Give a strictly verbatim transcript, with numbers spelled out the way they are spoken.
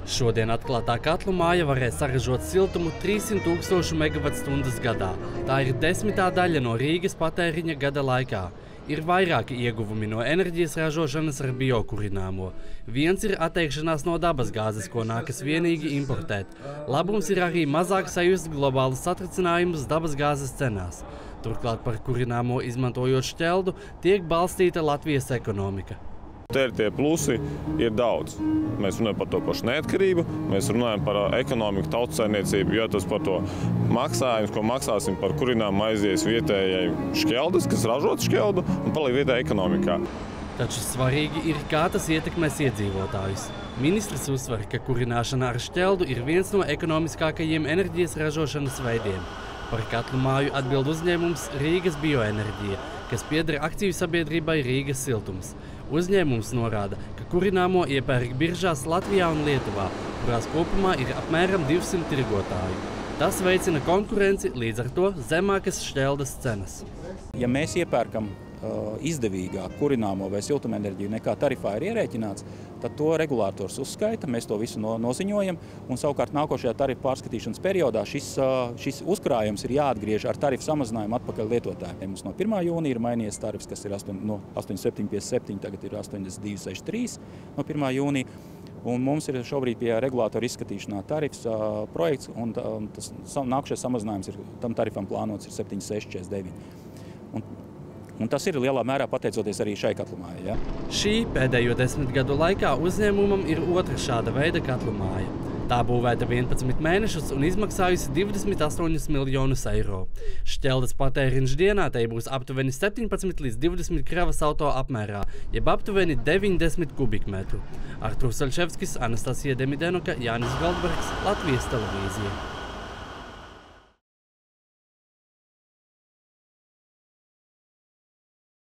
Šodien atklātā katlu māja varēs saražot siltumu trīssimt tūkstošu megavatstundas gadā. Tā ir desmitā daļa no Rīgas patēriņa gada laikā. Ir vairāki ieguvumi no enerģijas ražošanas ar biokurināmo. Viens ir atteikšanās no dabasgāzes, ko nākas vienīgi importēt. Labums ir arī mazāk sajust globālus satricinājumus dabasgāzes cenās. Turklāt par kurināmo izmantojot šķeldu tiek balstīta Latvijas ekonomika. Te ir tie plusi, ir daudz. Mēs runājam par to pašu neatkarību, mēs runājam par ekonomiku, tautsaimniecību, jo tas par to maksājums, ko maksāsim par kurināmu aizies vietējai šķeldes, kas ražot šķeldu un paliek vietējā ekonomikā. Taču svarīgi ir, kā tas ietekmēs iedzīvotājus. Ministrs uzsver, ka kurināšana ar šķeldu ir viens no ekonomiskākajiem enerģijas ražošanas veidiem. Par katlu māju atbild uzņēmums Rīgas Bioenerģija, kas pieder akciju sabiedrībai Rīgas Siltums. Uzņēmums norāda, ka kurināmo iepērk biržās Latvijā un Lietuvā, kurās kopumā ir apmēram divsimt tirgotāju. Tas veicina konkurenci, līdz ar to zemākas šķeldes cenas. Ja mēs iepērkam uh, izdevīgāk kurināmo vai siltumenerģiju nekā tarifā ir ierēķināts, tad to regulators uzskaita, mēs to visu no, noziņojam, un savukārt nākošajā tarifu pārskatīšanas periodā šis, uh, šis uzkrājums ir jāatgriež ar tarifu samazinājumu atpakaļ lietotājiem. Mums no pirmā jūnija ir mainījies tarifs, kas ir astoņi, no astoņi septiņi piecdesmit septiņi, tagad ir astoņdesmit divi sešdesmit trīs no pirmā jūnija. Un mums ir šobrīd pie regulātora izskatīšanā tarifs uh, projekts, un uh, tas nākušais samazinājums ir, tam tarifam plānots ir septiņi seši četrdesmit deviņi. Un, un tas ir lielā mērā pateicoties arī šai katlumājai. Ja? Šī pēdējo desmit gadu laikā uzņēmumam ir otra šāda veida katlumāja. Tā būvēta vienpadsmit mēnešus un izmaksājusi divdesmit astoņus miljonus eiro. Šķeldes patēriņš dienā tai būs aptuveni septiņpadsmit līdz divdesmit kravas auto apmērā, jeb aptuveni deviņdesmit kubikmetru. Artūrs Saļševskis, Anastasija Demidenuka, Jānis Goldbergs, Latvijas televīzija.